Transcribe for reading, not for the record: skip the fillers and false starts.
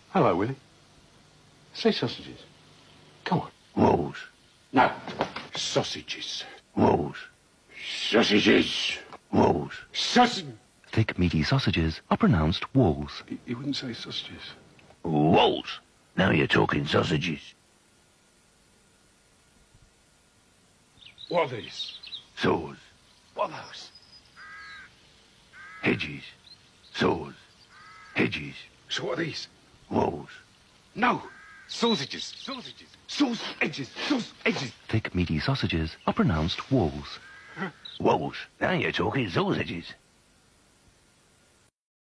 Hello, Willie. Say sausages. Come on. Rolls. No. Sausages. Rolls. Sausages. Rolls. Sausage. Thick, meaty sausages are pronounced walls. You wouldn't say sausages. Rolls. Now you're talking sausages. What are these? Saws. What are those? Hedges. Saws. Hedges. So what are these? Rolls. No. Sausages. Sausages. Sausages. Sausages. Thick, meaty sausages are pronounced walls. Rolls. Now you're talking sausages.